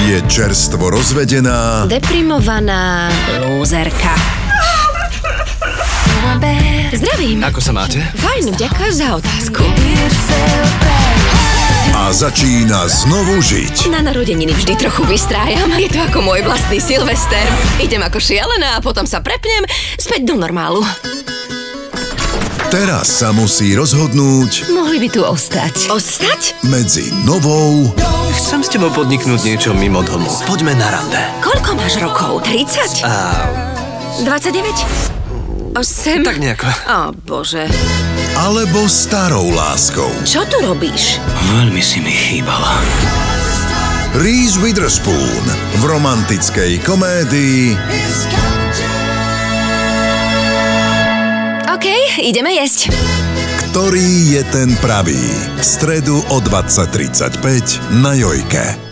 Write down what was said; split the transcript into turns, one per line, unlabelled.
Je čerstvo rozvedená,
deprimovaná lúzerka. Zdravím.
Ako sa máte?
Fajn, vďaka za otázku.
a začína znovu žiť.
Na narodeniny vždy trochu vystrájam. Je to ako môj vlastný Silvester. Idem ako šialená a potom sa prepnem späť do normálu.
Teraz sa musí rozhodnúť
Mohli by tu ostať. Ostať?
medzi novou
Chcem s tebou podniknúť niečo mimo domu. Poďme na rande.
Koľko máš rokov? 30? 29? 8?
Tak nejako.
Ó, bože.
alebo starou láskou.
Čo tu robíš?
Veľmi si mi chýbala.
Reese Witherspoon v romantickej komédii
OK, ideme jesť.
Ktorý je ten pravý? V stredu o 20:35 na Jojke.